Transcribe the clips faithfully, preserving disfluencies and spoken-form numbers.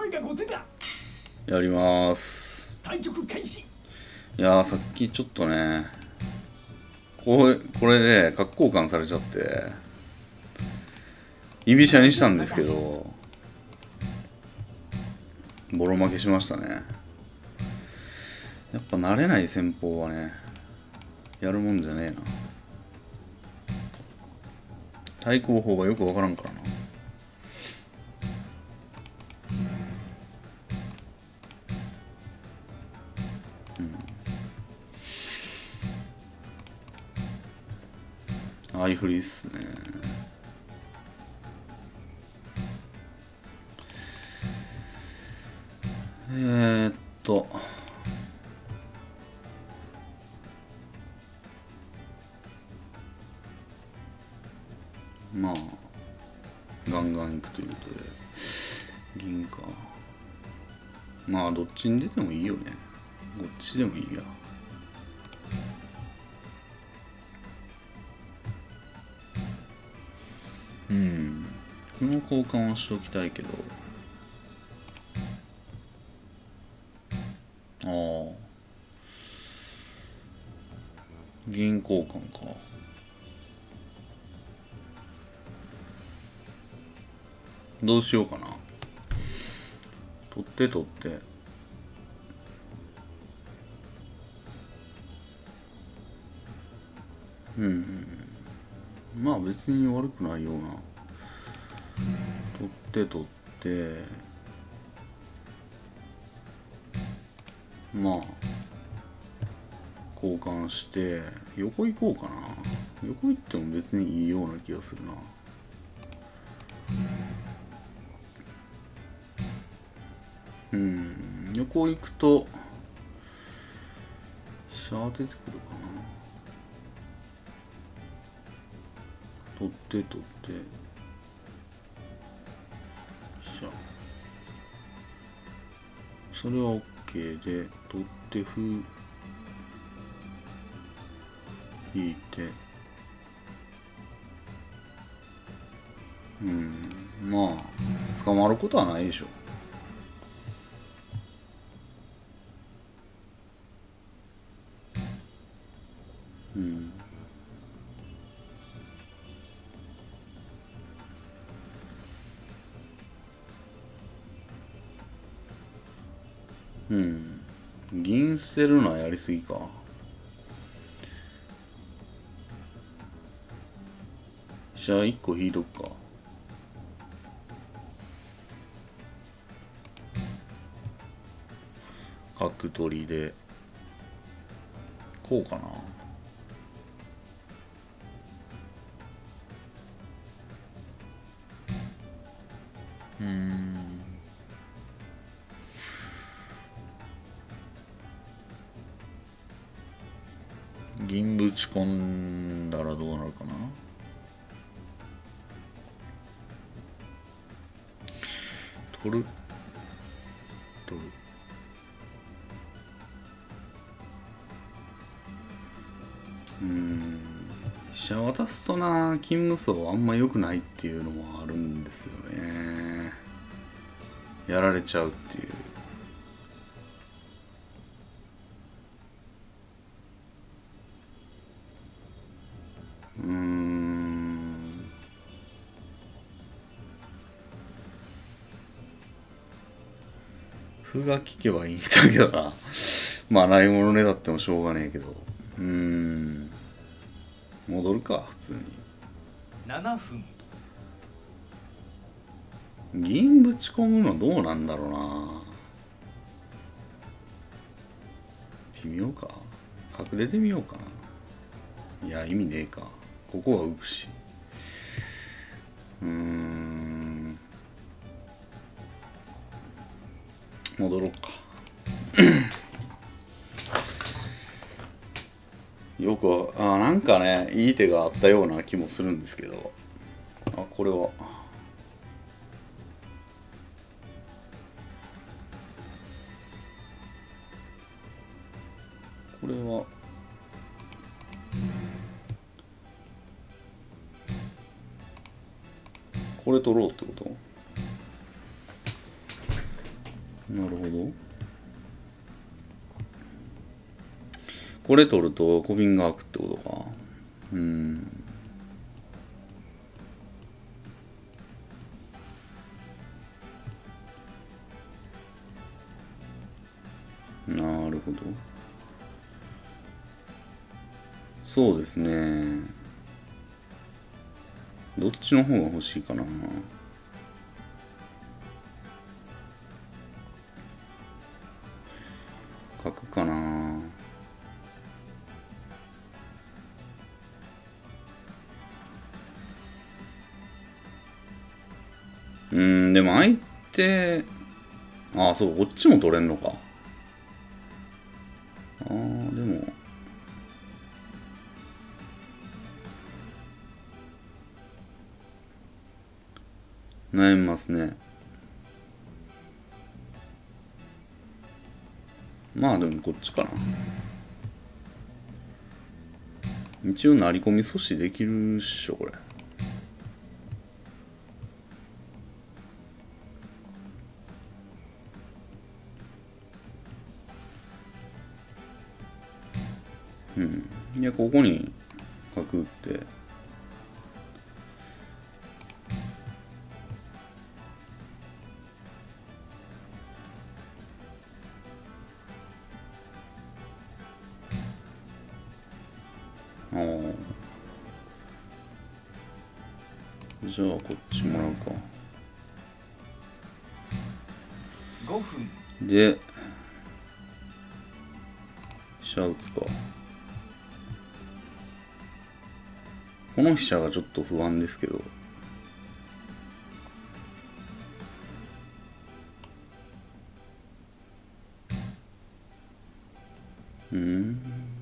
やります。いやー、さっきちょっとね、これ、これで角交換されちゃって、居飛車にしたんですけど、ボロ負けしましたね。やっぱ慣れない戦法はね、やるもんじゃねえな。対抗法がよくわからんからな。うん。相振りっすね。えーっと。まあ、ガンガンいくということで、銀か。まあ、どっちに出てもいいよね。どっちでもいいや。うん。この交換はしておきたいけど。ああ。銀交換か。どうしようかな。取って取って。うん、うん。まあ別に悪くないような。取って取って。まあ。交換して、横行こうかな。横行っても別にいいような気がするな。うん、横行くと飛車当ててくるかな。取って取って飛車。それは OK で、取って歩引いて、うん、まあ捕まることはないでしょ。うん。うん。銀捨てるのはやりすぎか。飛車いっこ引いとくか。角取りでこうかな。うーん。銀ぶち込んだらどうなるかな。取る取る。うーん。飛車渡すとな、金無双あんま良くないっていうのもあるんですよね。やられちゃうっていう。うーん。歩が効けばいいんだけどな。まあないものねだってもしょうがねえけど。うーん。戻るか普通に。 ななふん。 銀ぶち込むのどうなんだろうな。微妙か。角出てみようかな。いや意味ねえか。ここは浮くし。うーん。戻ろうか。よくあなんかねいい手があったような気もするんですけど、あこれはこれはこれ取ろうってこと。 なるほど。これ取るとコビンが開くってことか。うん。なるほど。そうですね。どっちの方が欲しいかな。書くかな。うん、でも相手、ああ、そう、こっちも取れんのか。ああ、でも、悩みますね。まあでもこっちかな。一応成り込み阻止できるっしょ、これ。うん。いや、ここに角打って。ああ。じゃあ、こっちもらうか。 ごふん。 で、飛車打つか。この飛車がちょっと不安ですけど。うん。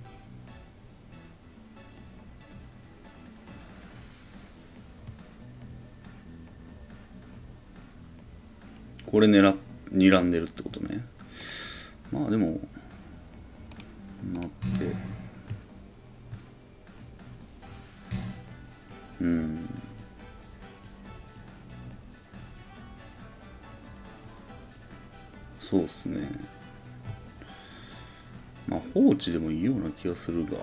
これ狙っ、睨んでるってことね。まあでも、なって。うん。そうっすね。まあ放置でもいいような気がするが。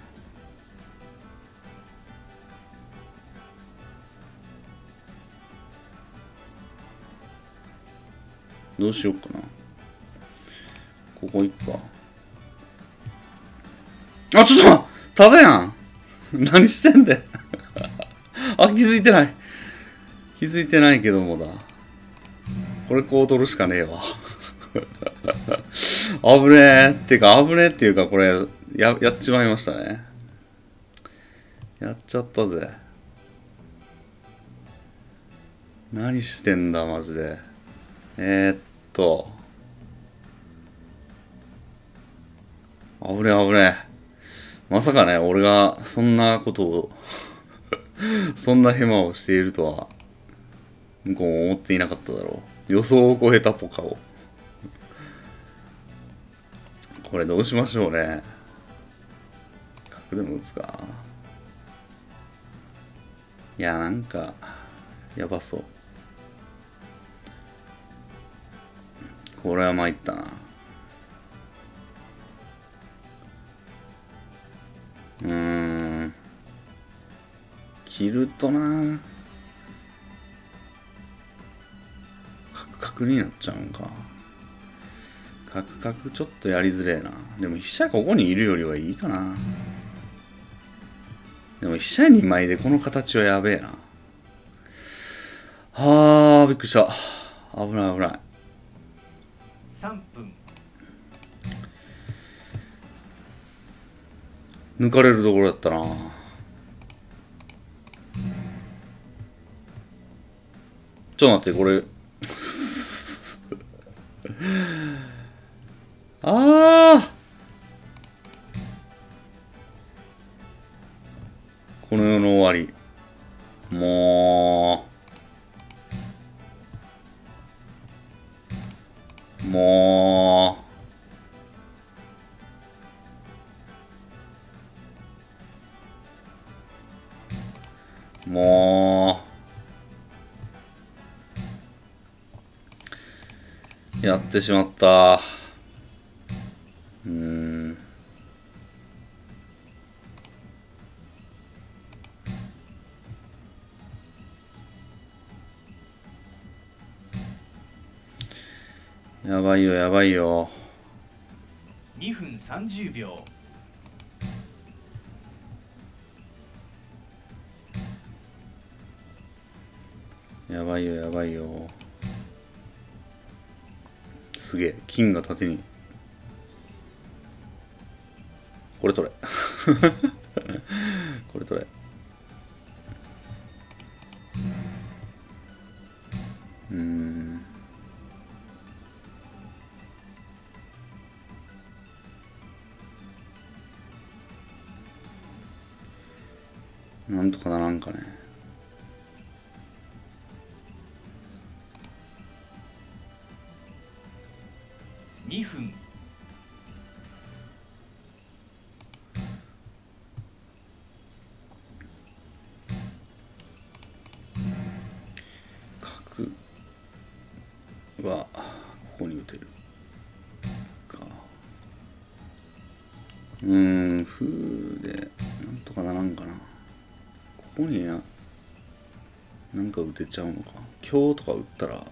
どうしようかな。ここ行くか。あ、ちょっとただやん何してんだよあ、気づいてない。気づいてないけどもだ。これこう取るしかねえわ。危ねえ。っていうか、危ねえっていうか、これ、や、やっちまいましたね。やっちゃったぜ。何してんだ、マジで。えー、っと。危ねえ、危ねえ。まさかね、俺がそんなことをそんなヘマをしているとは、向こうも思っていなかっただろう。予想を超えたポカを。これどうしましょうね。角でも打つか。いや、なんか、やばそう。これは参ったな。うーん。切るとな。カクカクになっちゃうんか。カクカクちょっとやりづれえな。でも飛車ここにいるよりはいいかな。でも飛車に枚でこの形はやべえな。はあ、びっくりした。危ない危ない。 さんぷん。 抜かれるところだったな。ちょっと待って、これ。ああこの世の終わり。もう。もう。もやってしまった。うーん。やばいよやばいよ。 にふんさんじゅうびょう。やばいよやばいよ。すげえ、金が縦に。これ取れ。これ取れ。うーん。なんとかならんかね。 にふん角はここに打てるか。うーん、風でなんとかならんかな。ここにな、なんか打てちゃうのか。強とか打ったら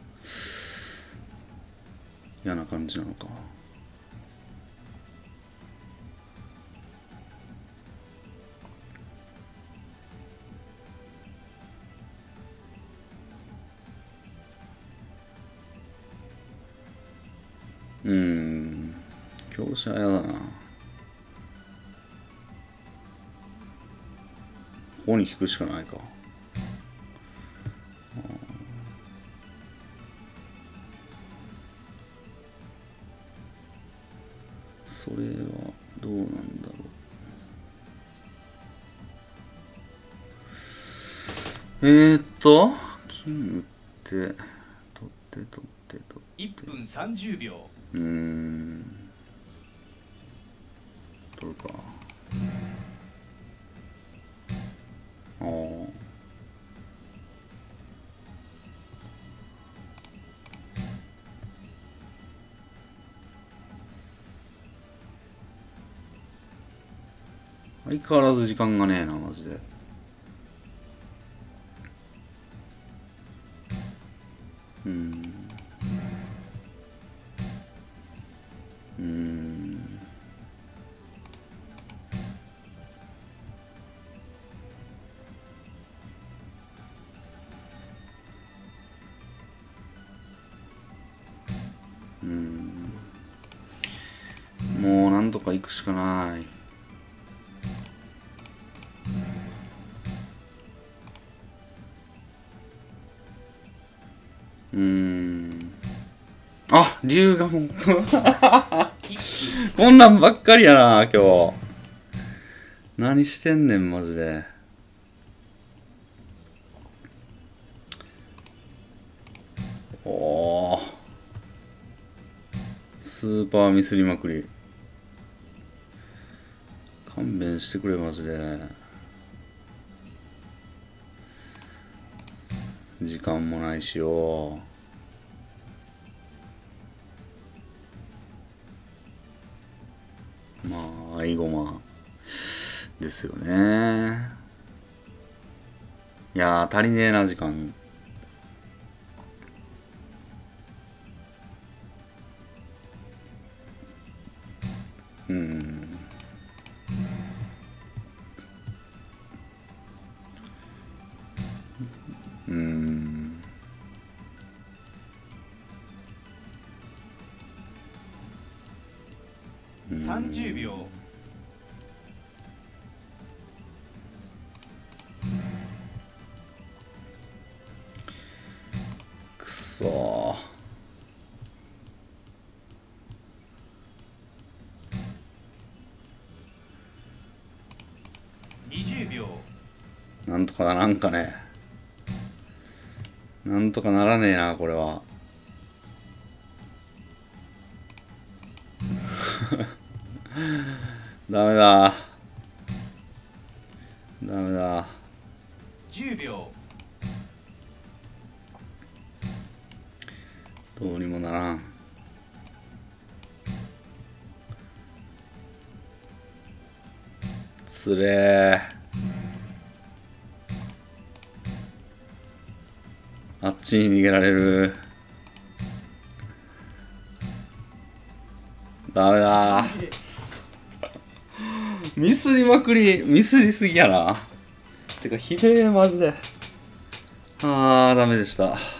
嫌な感じなのか。うーん、強者やだな。ここに引くしかないか。それはどうなんだろう。えーっと金打って取って取って取っていっぷんさんじゅうびょうーん取るか。ああ相変わらず時間がねえなマジで。うーんうーんうーんもうなんとか行くしかない。うーんあ、龍がもうこんなんばっかりやな今日。何してんねんマジで。おおスーパーミスりまくり。勘弁してくれマジで。時間もないしよ。まあ合駒ですよね。いやー足りねえな時間。うんうんさんじゅうびょうくそにじゅうびょうなんとかならんかね。なんとかならねえなこれは。ダメだダメだ。 じゅうびょうどうにもならん。 つれー。あっちに逃げられる。ダメだー。ミスりまくり、ミスりすぎやな。てか、ひでえ、マジで。あー、ダメでした。